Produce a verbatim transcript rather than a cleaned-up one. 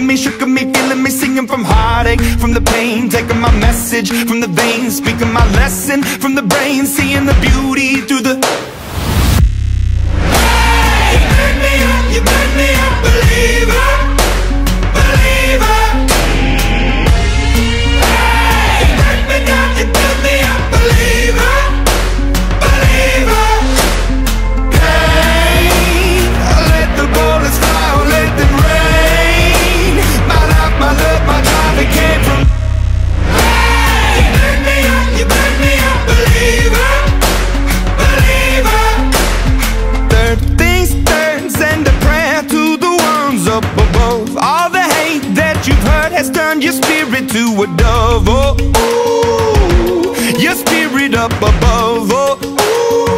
me, shook me, feeling me, singing from heartache, from the pain, taking my message from the veins, speaking my lesson from the brain, seeing the beauty through the... Hey, you burn me up, you burn me up, believer, believer. Hey, you burn me down, you burn me up, believer, believer. Hey, let the bullets fly, or let them rain. My life, my love, my drive, it came from... Hey, you burn me up, you burn me up, believer, believer. Third things third, send a prayer to the ones up above. All the hate that you've heard has turned your spirit to a dove. Oh, ooh, your spirit up above. Oh, ooh.